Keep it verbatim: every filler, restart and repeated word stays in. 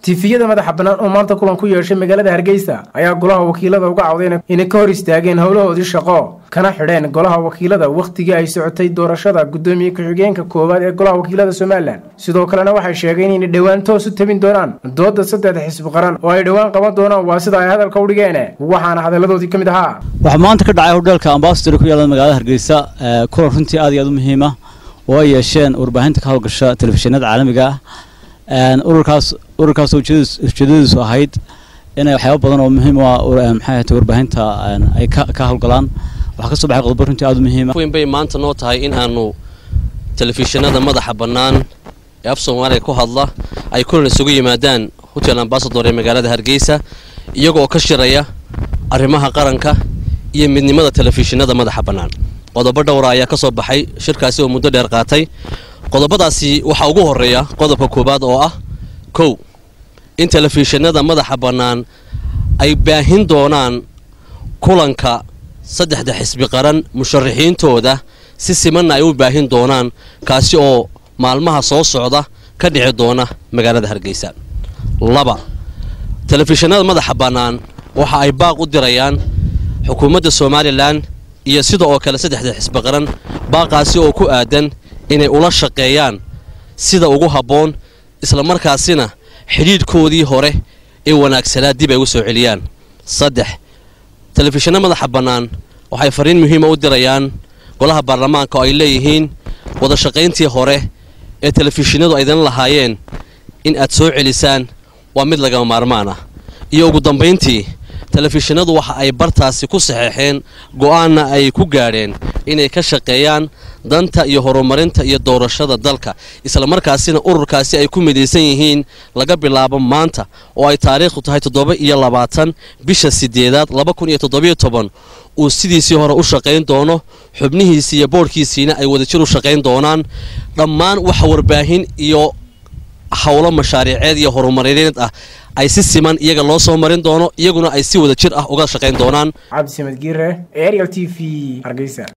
tifiyada madaxa banaan oo maanta kulan ku yeeshay magaalada Hargeysa ayaa golaha wakiilada uga cawdeen inay ka hor istaageen howlahoodii shaqo kana xidheen golaha wakiilada waqtigii ay socotay doorashada gudoomiye ku-xigeenka koowaad ee golaha wakiilada Soomaaliland sidoo kalena waxay sheegeen in dhawaan toos u tabin doonaan dooda saddex xisbi qaran oo ay dhawaan qaban doonaan waa sida ay hadalka u dhigeen waxaana hadaladoodii kamid ahaa waxa maanta ka dhacay hotelka Ambassador ku yaala magaalada Hargeysa kulan runtii aad iyo aad u muhiim ah oo ay yeesheen warbaahinta ka hawlgasha telefishinada caalamiga ah aan ururkaas ururkaas oo ujeedadiisu ahayd inay waxyaabo badan oo muhiim ah maxay ahayd warbaahinta ay ka hawlgalaan waxa ka soo baxay qodobo runtii aad u muhiim ah weyn bay maanta noo tahay in aanu telefishinada madaxa banaan ee af Soomaaliya ku hadla ay kulan isugu yimaadaan Hotel Ambassador ee magaalada Hargeysa iyagoo ka shiraya arrimaha qaranka iyo midnimada telefishinada madaxa banaan qodobo dhowr ah ayaa ka soo baxay shirkaasi oo muddo dheer qaatay qodobadaasi waxa ugu horeeya qodobka koobaad oo ah kow in telefishinada madaxa banaan ay baahin doonaan kulanka saddexda xisbi qaran musharaxiintooda si siman ay u baahin doonaan kaasi oo maalmaha soo socda ka dhici doona magaalada Hargeysa laba telefishinada madaxa banaan waxa ay baaq u dirayaan xukuumadda Soomaaliland iyo sidoo oo kale saddexda xisbi qaran baaqaasi oo ku aadan inay ula shaqeeyaan sida ugu haboon isla markaasina xiriirkoodii hore ee wanaagsanaa dib ay u soo celiyaan saddex telefishinada madaxa banaan waxay fariin muhiim ah u dirayaan golaha baarlamaanka oo ay leeyihiin wada shaqeyntii hore ee telefishinadu ay dan lahaayeen in aad soo celisaan waa mid laga maarmaan ah iyo ugu dambeyntii telefishinadu waxa ay bartaasi ku saxeexeen go'aanna ay ku gaadheen inay ka shaqeeyaan danta iyo horumarinta iyo doorashada dalka isla markaasina ururkaasi ay ku mideysan yihiin laga bilaabo maanta oo ay taariikhdu tahay toddoba iyo labaatan bisha sideedaad laba kun iyo toddoba iyo toban uu sidiisii hore u shaqeyn doono xubnihiisa iyo boorkiisina ay wada jir u shaqeyn doonaan dhammaan wax warbaahin iyo hawlo mashaariiceed iyo horumarineed ah ay si siman iyaga loo soo marin doono iyaguna ay si wada jir ah uga shaqeyn doonaan Cabdi Samad Giire Ariel T V Hargeysa.